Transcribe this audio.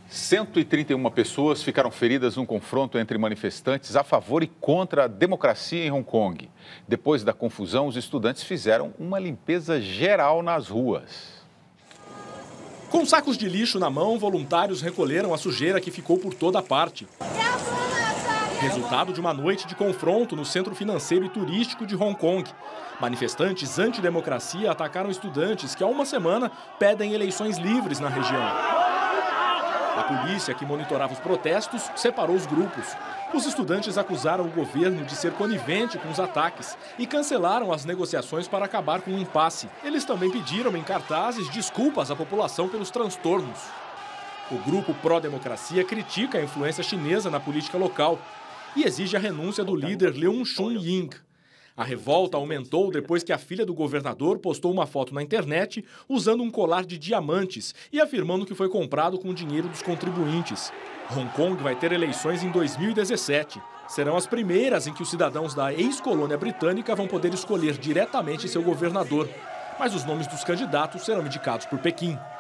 131 pessoas ficaram feridas num confronto entre manifestantes a favor e contra a democracia em Hong Kong. Depois da confusão, os estudantes fizeram uma limpeza geral nas ruas. Com sacos de lixo na mão, voluntários recolheram a sujeira que ficou por toda parte. Resultado de uma noite de confronto no centro financeiro e turístico de Hong Kong. Manifestantes antidemocracia atacaram estudantes que há uma semana pedem eleições livres na região. A polícia, que monitorava os protestos, separou os grupos. Os estudantes acusaram o governo de ser conivente com os ataques e cancelaram as negociações para acabar com o impasse. Eles também pediram em cartazes desculpas à população pelos transtornos. O grupo pró-democracia critica a influência chinesa na política local e exige a renúncia do líder Leung Chun-ying. A revolta aumentou depois que a filha do governador postou uma foto na internet usando um colar de diamantes e afirmando que foi comprado com o dinheiro dos contribuintes. Hong Kong vai ter eleições em 2017. Serão as primeiras em que os cidadãos da ex-colônia britânica vão poder escolher diretamente seu governador. Mas os nomes dos candidatos serão indicados por Pequim.